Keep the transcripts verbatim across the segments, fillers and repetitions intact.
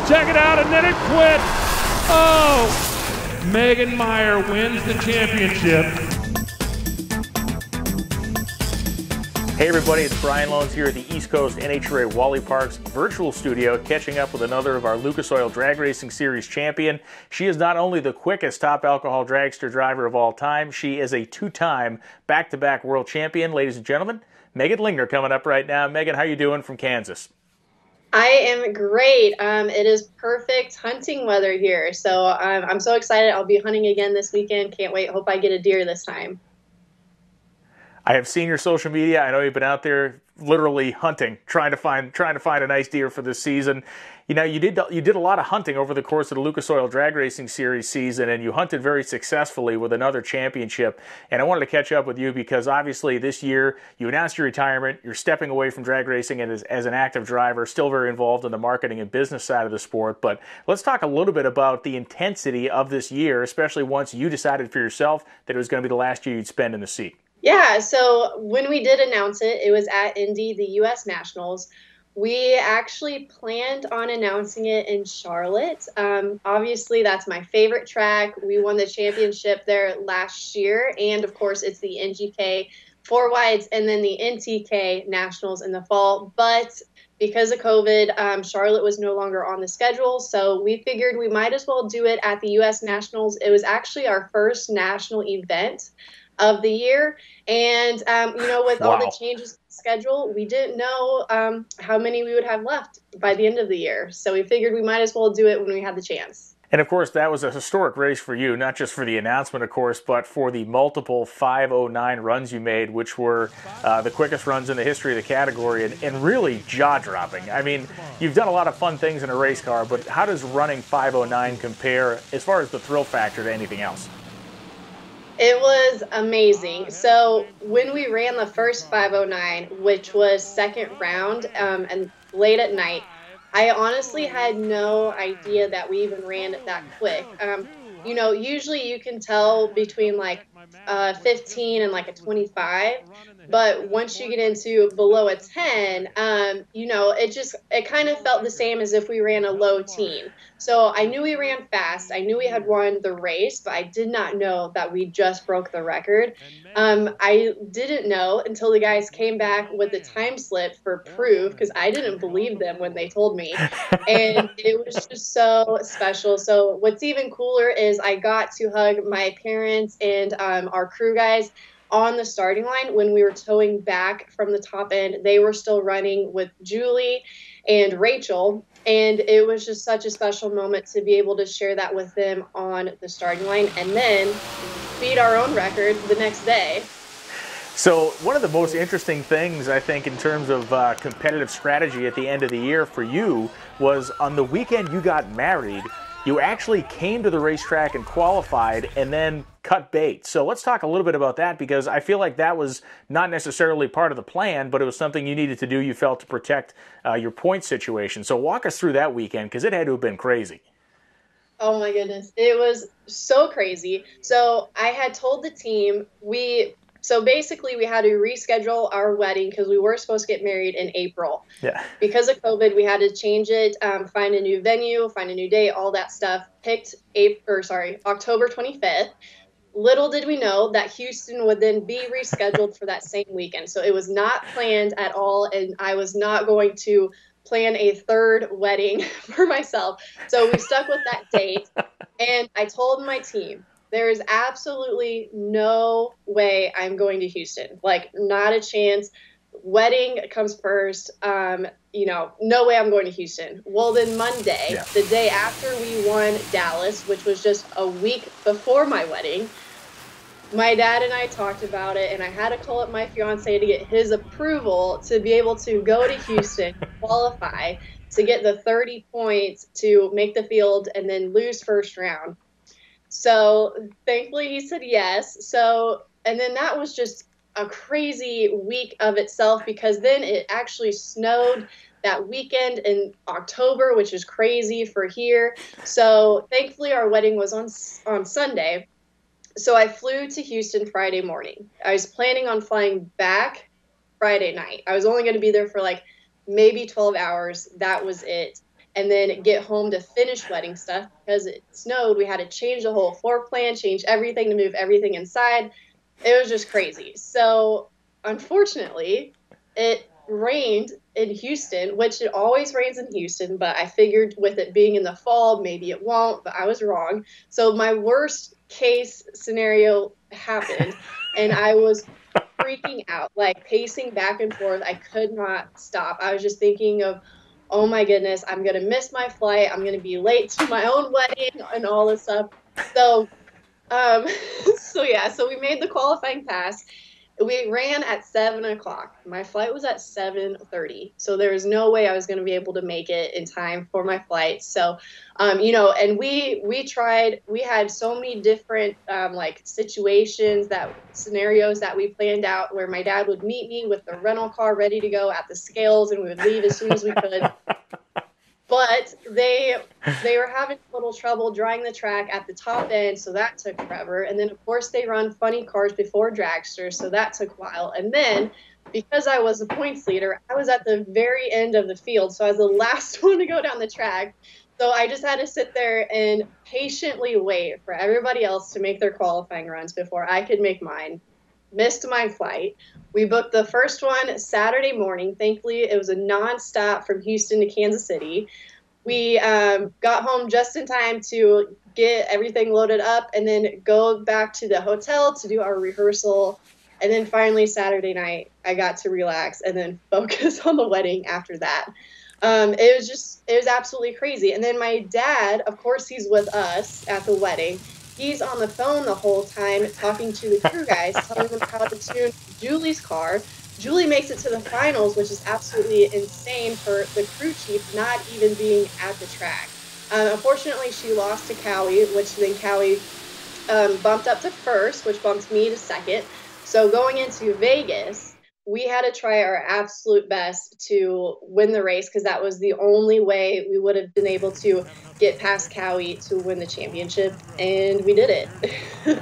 check it out, and then it quit. Oh, Megan Meyer wins the championship. Hey everybody, it's Brian Lohnes here at the East Coast N H R A Wally Parks virtual studio, catching up with another of our Lucas Oil Drag Racing Series champion. She is not only the quickest top alcohol dragster driver of all time, she is a two-time back-to-back world champion. Ladies and gentlemen, Megan Lingner coming up right now. Megan, how you doing from Kansas? I am great. Um, it is perfect hunting weather here, so um, I'm so excited. I'll be hunting again this weekend. Can't wait. Hope I get a deer this time. I have seen your social media. I know you've been out there literally hunting, trying to find trying to find a nice deer for this season. You know, you did you did a lot of hunting over the course of the Lucas Oil Drag Racing Series season, and you hunted very successfully with another championship. And I wanted to catch up with you because obviously this year you announced your retirement. You're stepping away from drag racing and as, as an active driver, still very involved in the marketing and business side of the sport. But let's talk a little bit about the intensity of this year, especially once you decided for yourself that it was going to be the last year you'd spend in the seat. Yeah, so when we did announce it, it was at Indy, the U S Nationals. We actually planned on announcing it in Charlotte. Um, obviously, that's my favorite track. We won the championship there last year, and of course, it's the N G K four wides and then the N T K Nationals in the fall. But because of COVID, um, Charlotte was no longer on the schedule, so we figured we might as well do it at the U S Nationals. It was actually our first national event of the year, and um, you know, with wow. all the changes to the schedule, we didn't know um, how many we would have left by the end of the year, so we figured we might as well do it when we had the chance. And of course, that was a historic race for you, not just for the announcement, of course, but for the multiple five oh nine runs you made, which were uh, the quickest runs in the history of the category, and, and really jaw-dropping. I mean, you've done a lot of fun things in a race car, but how does running five oh nine compare as far as the thrill factor to anything else? It was amazing. So when we ran the first five oh nine, which was second round um, and late at night, I honestly had no idea that we even ran it that quick. Um, you know, usually you can tell between like uh, fifteen and like a twenty-five, but once you get into below a ten, um, you know, it just, it kind of felt the same as if we ran a low teen. So I knew we ran fast. I knew we had won the race, but I did not know that we just broke the record. Um, I didn't know until the guys came back with the time slip for proof, because I didn't believe them when they told me. And it was just so special. So what's even cooler is I got to hug my parents and um, our crew guys on the starting line when we were towing back from the top end. They were still running with Julie and Rachel, and it was just such a special moment to be able to share that with them on the starting line and then beat our own record the next day. So one of the most interesting things, I think, in terms of uh, competitive strategy at the end of the year for you was on the weekend you got married, you actually came to the racetrack and qualified and then cut bait. So let's talk a little bit about that, because I feel like that was not necessarily part of the plan, but it was something you needed to do, you felt, to protect uh, your point situation. So walk us through that weekend, because it had to have been crazy. Oh my goodness. It was so crazy. So I had told the team, we... So basically, we had to reschedule our wedding because we were supposed to get married in April. Yeah. Because of COVID, we had to change it, um, find a new venue, find a new date, all that stuff. Picked April, or sorry, October twenty-fifth. Little did we know that Houston would then be rescheduled for that same weekend. So it was not planned at all, and I was not going to plan a third wedding for myself. So we stuck with that date, and I told my team, there is absolutely no way I'm going to Houston. Like, not a chance. Wedding comes first. Um, you know, no way I'm going to Houston. Well, then Monday, yeah. the day after we won Dallas, which was just a week before my wedding, my dad and I talked about it, and I had to call up my fiance to get his approval to be able to go to Houston, qualify, to get the thirty points to make the field and then lose first round. So thankfully he said yes. So, and then that was just a crazy week of itself, because then it actually snowed that weekend in October, which is crazy for here. So thankfully our wedding was on on Sunday. So I flew to Houston Friday morning. I was planning on flying back Friday night. I was only going to be there for like maybe twelve hours. That was it. and then get home to finish wedding stuff because it snowed. We had to change the whole floor plan, change everything to move everything inside. It was just crazy. So unfortunately, it rained in Houston, which it always rains in Houston, but I figured with it being in the fall, maybe it won't, but I was wrong. So my worst case scenario happened, and I was freaking out, like pacing back and forth. I could not stop. I was just thinking of, oh my goodness, I'm going to miss my flight. I'm going to be late to my own wedding and all this stuff. So, um, so yeah, so we made the qualifying pass. We ran at seven o'clock. My flight was at seven thirty. So there was no way I was going to be able to make it in time for my flight. So, um, you know, and we, we tried, we had so many different, um, like situations that scenarios that we planned out where my dad would meet me with the rental car ready to go at the scales and we would leave as soon as we could. But they they were having a little trouble drawing the track at the top end, so that took forever. And then, of course, they run funny cars before dragsters, so that took a while. And then, because I was the points leader, I was at the very end of the field, so I was the last one to go down the track. So I just had to sit there and patiently wait for everybody else to make their qualifying runs before I could make mine. Missed my flight. We booked the first one Saturday morning. Thankfully, it was a nonstop from Houston to Kansas City. We um, got home just in time to get everything loaded up and then go back to the hotel to do our rehearsal. And then finally, Saturday night, I got to relax and then focus on the wedding after that. Um, it was just, it was absolutely crazy. And then my dad, of course, he's with us at the wedding. He's on the phone the whole time talking to the crew guys, telling them how to tune Julie's car. Julie makes it to the finals, which is absolutely insane for the crew chief not even being at the track. Um, unfortunately, she lost to Cowie, which then Cowie um, bumped up to first, which bumped me to second. So going into Vegas, we had to try our absolute best to win the race because that was the only way we would have been able to get past Cowie to win the championship, and we did it.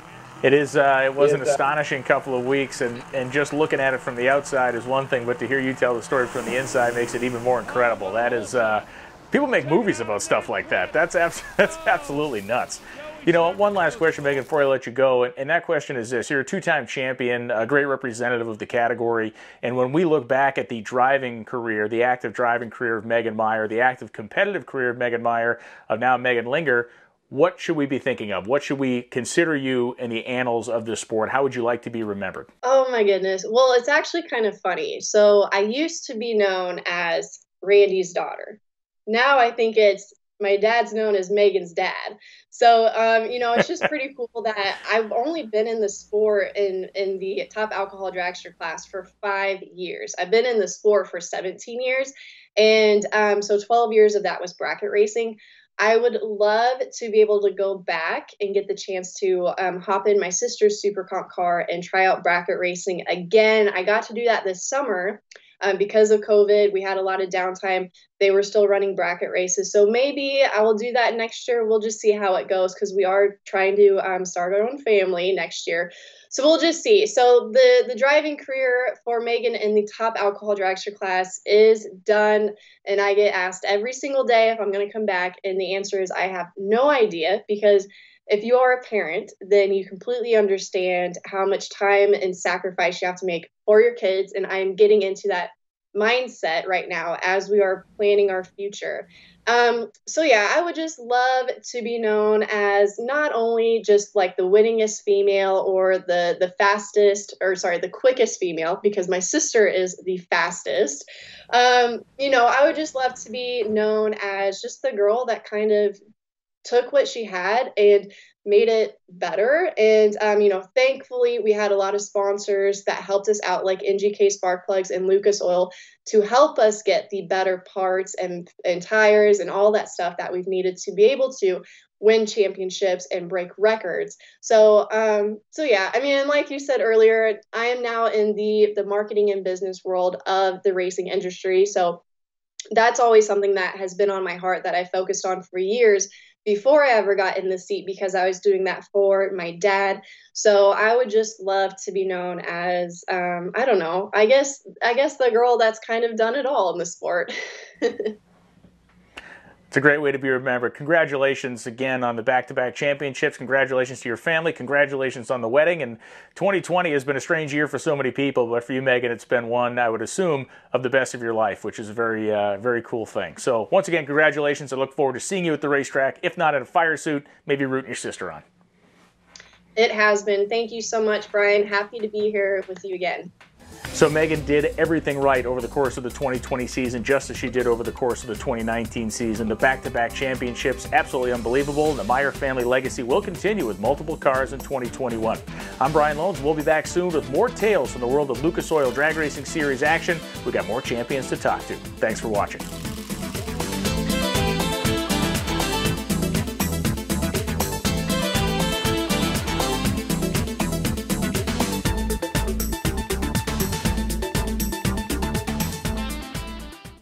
It is. Uh, it was an astonishing couple of weeks, and, and just looking at it from the outside is one thing, but to hear you tell the story from the inside makes it even more incredible. That is, uh, people make movies about stuff like that. That's abs- that's absolutely nuts. You know, one last question, Megan, before I let you go, and, and that question is this. You're a two-time champion, a great representative of the category, and when we look back at the driving career, the active driving career of Megan Meyer, the active competitive career of Megan Meyer, of now Megan Linger, what should we be thinking of? What should we consider you in the annals of this sport? How would you like to be remembered? Oh, my goodness. Well, it's actually kind of funny. So I used to be known as Randy's daughter. Now I think it's my dad's known as Megan's dad. So, um, you know, it's just pretty cool that I've only been in the sport in, in the top alcohol dragster class for five years. I've been in the sport for seventeen years. And um, so twelve years of that was bracket racing. I would love to be able to go back and get the chance to um, hop in my sister's Super Comp car and try out bracket racing again. I got to do that this summer. Um, because of COVID, we had a lot of downtime. They were still running bracket races. So maybe I will do that next year. We'll just see how it goes because we are trying to um, start our own family next year. So we'll just see. So the, the driving career for Megan in the top alcohol dragster class is done. And I get asked every single day if I'm going to come back. And the answer is I have no idea because if you are a parent, then you completely understand how much time and sacrifice you have to make for your kids. And I'm getting into that mindset right now as we are planning our future. Um, so yeah, I would just love to be known as not only just like the winningest female or the, the fastest, or sorry, the quickest female, because my sister is the fastest. Um, you know, I would just love to be known as just the girl that kind of took what she had and made it better. And, um, you know, thankfully we had a lot of sponsors that helped us out, like N G K Spark Plugs and Lucas Oil, to help us get the better parts and, and tires and all that stuff that we've needed to be able to win championships and break records. So, um, so yeah, I mean, and like you said earlier, I am now in the, the marketing and business world of the racing industry. So that's always something that has been on my heart that I focused on for years before I ever got in the seat because I was doing that for my dad. So I would just love to be known as, um, I don't know, I guess, I guess the girl that's kind of done it all in the sport. It's a great way to be remembered. Congratulations again on the back-to-back championships. Congratulations to your family. Congratulations on the wedding. And twenty twenty has been a strange year for so many people, but for you, Megan, it's been one, I would assume, of the best of your life, which is a very, uh, very cool thing. So once again, congratulations. I look forward to seeing you at the racetrack. If not in a fire suit, maybe rooting your sister on. It has been. Thank you so much, Brian. Happy to be here with you again. So Megan did everything right over the course of the twenty twenty season, just as she did over the course of the twenty nineteen season. The back-to-back championships, absolutely unbelievable. The Meyer family legacy will continue with multiple cars in twenty twenty-one. I'm Brian Lohnes. We'll be back soon with more tales from the world of Lucas Oil Drag Racing Series action. We've got more champions to talk to. Thanks for watching.